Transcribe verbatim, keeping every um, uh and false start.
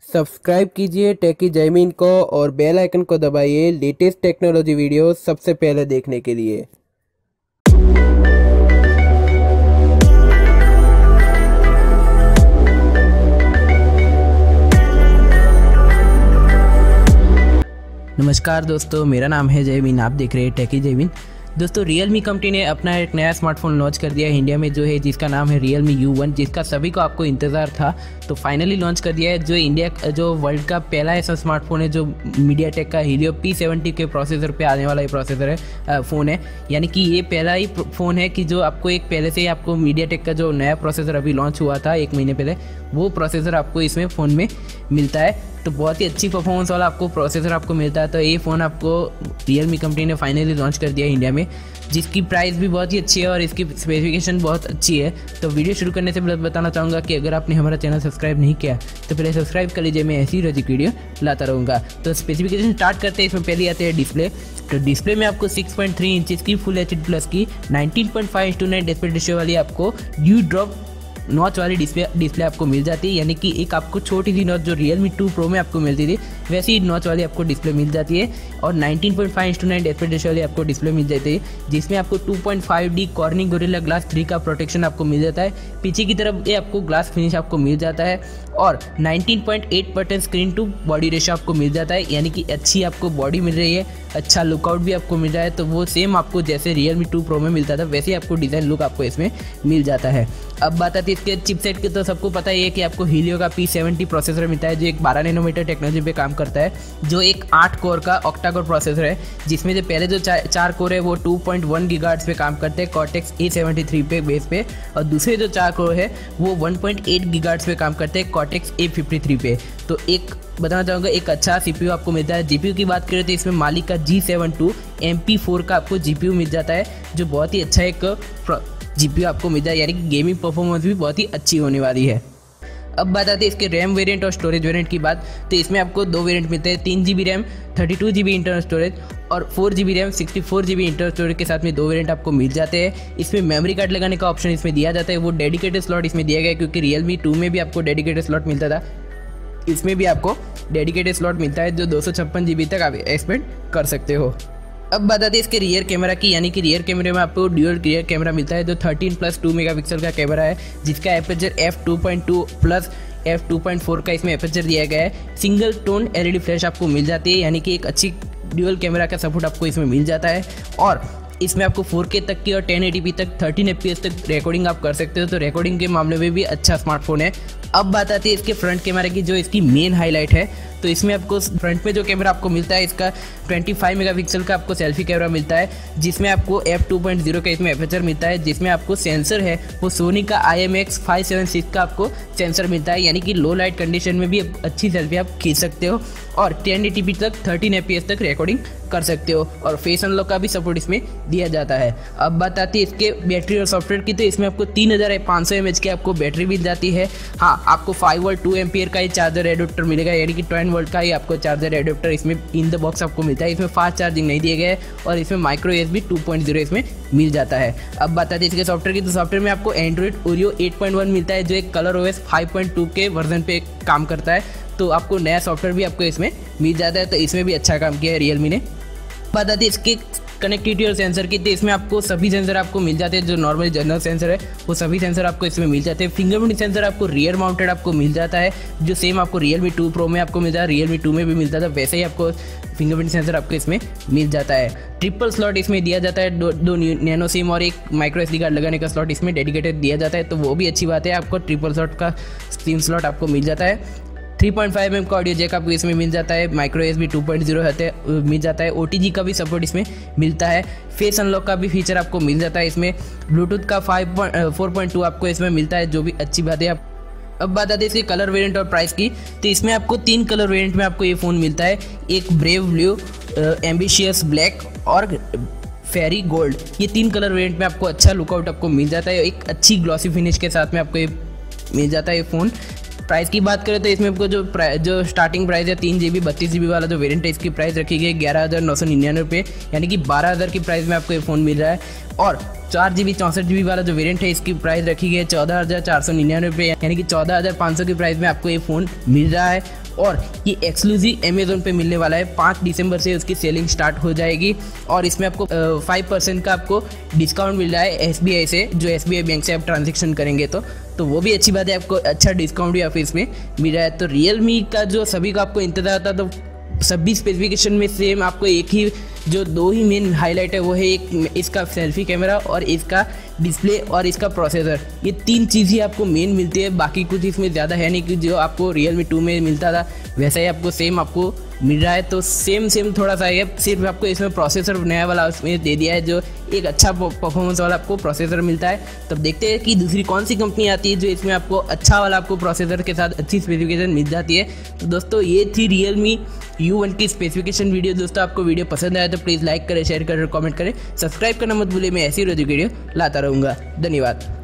Subscribe कीजिए टेकी जयमीन को और बेल आइकन को दबाइए लेटेस्ट टेक्नोलॉजी वीडियो सबसे पहले देखने के लिए। नमस्कार दोस्तों, मेरा नाम है जयमीन। आप देख रहे हैं टेकी जयमीन। दोस्तों, Realme कंपनी ने अपना एक नया स्मार्टफोन लॉन्च कर दिया है इंडिया में, जो है जिसका नाम है Realme यू वन, जिसका सभी को आपको इंतज़ार था। तो फाइनली लॉन्च कर दिया है। जो इंडिया जो वर्ल्ड का पहला ऐसा स्मार्टफोन है जो MediaTek का Helio पी सेवेंटी के प्रोसेसर पे आने वाला ये प्रोसेसर है फ़ोन है। यानी कि ये पहला ही फ़ोन है कि जो आपको एक पहले से ही आपको MediaTek का जो नया प्रोसेसर अभी लॉन्च हुआ था एक महीने पहले, वो प्रोसेसर आपको इसमें फ़ोन में मिलता है। तो बहुत ही अच्छी परफॉर्मेंस वाला आपको प्रोसेसर आपको मिलता है। तो ये फ़ोन आपको Realme कंपनी ने फाइनली लॉन्च कर दिया है इंडिया में, जिसकी प्राइस भी बहुत ही अच्छी है और इसकी स्पेसिफिकेशन बहुत अच्छी है। तो वीडियो शुरू करने से पहले बताना चाहूँगा कि अगर आपने हमारा चैनल सब्सक्राइब नहीं किया तो पहले सब्सक्राइब कर लीजिए, मैं ऐसी रोजिक वीडियो लाता रहूँगा। तो स्पेसिफिकेशन स्टार्ट करते हैं। इसमें पहले आते हैं डिस्प्ले। तो डिस्प्ले में आपको सिक्स पॉइंट थ्री इंचज़ की फुल एच डी प्लस की nineteen point five to nine display ratio वाली आपको ड्यू ड्रॉप नॉच वाली डिस्प्ले डिस्प्ले आपको मिल जाती है। यानी कि एक आपको छोटी सी नॉच जो Realme टू प्रो में आपको मिलती थी, वैसी ही नॉच वाली आपको डिस्प्ले मिल जाती है। और nineteen point five to nine display ratio वाली आपको डिस्प्ले मिल जाती है, जिसमें आपको two point five D Corning Gorilla glass three का प्रोटेक्शन आपको मिल जाता है। पीछे की तरफ ये आपको ग्लास फिनिश आपको मिल जाता है और nineteen point eight percent screen to body ratio आपको मिल जाता है। यानी कि अच्छी आपको बॉडी मिल रही है, अच्छा लुकआउट भी आपको मिल रहा है। तो वो सेम आपको जैसे Realme टू प्रो में मिलता था वैसे आपको डिज़ाइन लुक आपको इसमें मिल जाता है। अब बात आती है इसके चिपसेट की। तो सबको पता ही है कि आपको Helio का पी सेवेंटी प्रोसेसर मिलता है, जो एक बारह नैनोमीटर टेक्नोलॉजी पे काम करता है, जो एक आठ कोर का ऑक्टा कोर प्रोसेसर है, जिसमें जो पहले जो चार, चार कोर है वो टू पॉइंट वन गीगाहर्ट्ज़ पे काम करते हैं Cortex ए सेवेंटी थ्री पे बेस पे, और दूसरे जो चार कोर है वो वन पॉइंट एट गीगाहर्ट्ज़ पे काम करते हैं Cortex ए फिफ्टी थ्री पे। तो एक बताना चाहूँगा एक अच्छा सीपीयू आपको मिलता है। जीपीयू की बात करें तो इसमें मालिक का G seven two M P four का आपको जीपीयू मिल जाता है, जो बहुत ही अच्छा एक जीपीयू आपको मिल जाए। यानी कि गेमिंग परफॉर्मेंस भी बहुत ही अच्छी होने वाली है। अब बात आती है इसके रैम वेरिएंट और स्टोरेज वेरिएंट की बात। तो इसमें आपको दो वेरिएंट मिलते हैं, तीन G B RAM thirty two G B internal storage और four G B RAM sixty four G B internal storage के साथ में दो वेरिएंट आपको मिल जाते हैं। इसमें मेमोरी कार्ड लगाने का ऑप्शन इसमें दिया जाता है, वो डेडिकेटेड स्लॉट इसमें दिया गया है, क्योंकि Realme टू में भी आपको डेडिकेटेड स्लॉट मिलता था, इसमें भी आपको डेडिकेटेड स्लॉट मिलता है जो दो सौ छप्पन जी बी तक आप एक्सपेंड कर सकते हो। अब बता दें इसके रियर कैमरा की। यानी कि रियर कैमरे में आपको ड्यूअल रियर कैमरा मिलता है, जो थर्टीन प्लस टू मेगापिक्सल का कैमरा है, जिसका aperture F two point two plus F two point four का इसमें एपर्चर दिया गया है। सिंगल टोन एलईडी फ्लैश आपको मिल जाती है, यानी कि एक अच्छी ड्यूअल कैमरा का सपोर्ट आपको इसमें मिल जाता है। और इसमें आपको फोर के तक की और टेन एटी पी तक थर्टीन एफ पी एस तक रिकॉर्डिंग आप कर सकते हो। तो रिकॉर्डिंग के मामले में भी अच्छा स्मार्टफोन है। अब बात आती है इसके फ्रंट कैमरा की, जो इसकी मेन हाईलाइट है। तो इसमें आपको फ्रंट में जो कैमरा आपको मिलता है, इसका ट्वेंटी फाइव मेगापिक्सल का आपको सेल्फी कैमरा मिलता है, जिसमें आपको एफ टू पॉइंट ज़ीरो का इसमें एपर्चर मिलता है, जिसमें आपको सेंसर है वो सोनी का I M X five seven six का आपको सेंसर मिलता है। यानी कि लो लाइट कंडीशन में भी अच्छी सेल्फी आप खींच सकते हो और टेन एटी पी तक थर्टीन एफ पी एस तक रिकॉर्डिंग कर सकते हो, और फेस अनलॉक का भी सपोर्ट इसमें दिया जाता है। अब बात आती है इसके बैटरी और सॉफ्टवेयर की। तो इसमें आपको तीन हज़ार पाँच सौ एम एच की आपको बैटरी मिल जाती है। हाँ, आपको फाइव वोल्ट टू एम्पियर का ही चार्जर एडोप्टर मिलेगा, यानी कि टेन वोल्ट का ही आपको चार्जर एडोप्टर इसमें इन द बॉक्स आपको मिलता है। इसमें फास्ट चार्जिंग नहीं दिए गए और इसमें micro USB two point zero इसमें मिल जाता है। अब बात आती है इसके सॉफ्टवेयर की। तो सॉफ्टवेयर में आपको Android Oreo eight point one मिलता है, जो एक colour OS five point two के वर्जन पे काम करता है। तो आपको नया सॉफ्टवेयर भी आपको इसमें मिल जाता है, तो इसमें भी अच्छा काम किया है Realme ने। बात आती है इसके कनेक्टिविटी और सेंसर की। तो इसमें आपको सभी सेंसर आपको मिल जाते हैं, जो नॉर्मल जनरल सेंसर है वो सभी सेंसर आपको इसमें मिल जाते हैं। फिंगरप्रिंट सेंसर आपको रियर माउंटेड आपको मिल जाता है, जो सेम आपको Realme टू प्रो में आपको मिलता है, Realme टू में भी मिलता था, वैसे ही आपको फिंगरप्रिंट सेंसर आपको इसमें मिल जाता है। ट्रिपल स्लॉट इसमें दिया जाता है, दो दो नैनो सिम और एक माइक्रो एसडी कार्ड लगाने का स्लॉट इसमें डेडिकेटेड दिया जाता है, तो वो भी अच्छी बात है। आपको ट्रिपल स्लॉट का सिम स्लॉट आपको मिल जाता है। थ्री पॉइंट फाइव एम का ऑडियो जैक आपको इसमें मिल जाता है। Micro USB two point zero है मिल जाता है। ओटीजी का भी सपोर्ट इसमें मिलता है। फेस अनलॉक का भी फीचर आपको मिल जाता है इसमें। ब्लूटूथ का फाइव फोर पॉइंट टू आपको इसमें मिलता है, जो भी अच्छी बात है। आप अब बात आती है इसके कलर वेरिएंट और प्राइस की। तो इसमें आपको तीन कलर वेरिएंट में आपको ये फ़ोन मिलता है, एक ब्रेव ब्लू, एम्बिशियस ब्लैक और फेरी गोल्ड। ये तीन कलर वेरिएंट में आपको अच्छा लुकआउट आपको मिल जाता है। एक अच्छी ग्लॉसी फिनिश के साथ में आपको ये मिल जाता है ये फ़ोन। प्राइस की बात करें तो इसमें आपको जो जो स्टार्टिंग प्राइस है तीन जी बी बत्तीस जी बी वाला जो वेरिएंट है इसकी प्राइस रखी गई है ग्यारह हज़ार नौ सौ निन्यानवे रुपये, यानी कि बारह हज़ार की प्राइस में आपको ये फ़ोन मिल रहा है। और चार जी बी चौंसठ जी बी वाला जो वेरिएंट है इसकी प्राइस रखी गई है चौदह हज़ार चार सौ निन्यानवे रुपये, यानी कि चौदह हज़ार पाँच सौ की प्राइस में आपको ये फ़ोन मिल रहा है। और ये एक्सक्लूसिव अमेजोन पे मिलने वाला है, पाँच दिसंबर से उसकी सेलिंग स्टार्ट हो जाएगी। और इसमें आपको फाइव परसेंट का आपको डिस्काउंट मिल रहा है एस बी आई से, जो एस बी आई बैंक से आप ट्रांजेक्शन करेंगे तो तो वो भी अच्छी बात है, आपको अच्छा डिस्काउंट भी आपको इसमें मिल रहा है। तो रियलमी का जो सभी को आपको इंतजार था, तो सभी स्पेसिफिकेशन में सेम आपको एक ही जो दो ही मेन हाईलाइट है वो है एक इसका सेल्फी कैमरा और इसका डिस्प्ले और इसका प्रोसेसर, ये तीन चीज़ ही आपको मेन मिलती है। बाकी कुछ इसमें ज़्यादा है नहीं कि जो आपको रियलमी टू में मिलता था वैसा ही आपको सेम आपको मिल रहा है। तो सेम सेम थोड़ा सा है, सिर्फ आपको इसमें प्रोसेसर नया वाला उसमें दे दिया है, जो एक अच्छा परफॉर्मेंस वाला आपको प्रोसेसर मिलता है। तब देखते हैं कि दूसरी कौन सी कंपनी आती है जो इसमें आपको अच्छा वाला आपको प्रोसेसर के साथ अच्छी स्पेसिफिकेशन मिल जाती है। तो दोस्तों ये थी रियलमी यू वन की स्पेसिफिकेशन वीडियो। दोस्तों आपको वीडियो पसंद आया तो प्लीज़ लाइक करें, शेयर करें और कमेंट करें। सब्सक्राइब करना मत भूलिए, मैं ऐसी रोज वीडियो लाता रहूँगा। धन्यवाद।